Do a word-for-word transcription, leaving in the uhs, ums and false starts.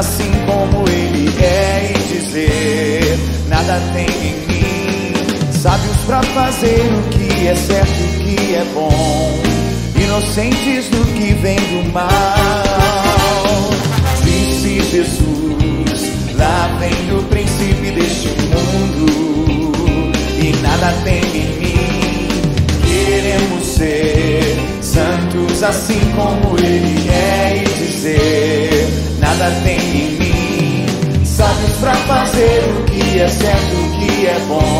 assim como Ele é, e dizer: nada tem em mim sábios pra fazer o que é certo, o que é bom, inocentes do que vem do mal. Disse Jesus, lá vem o príncipe deste mundo, e nada tem em mim. Queremos ser santos assim como Ele é, e dizer: nada tem em mim sábios pra fazer o que é certo, o que é bom,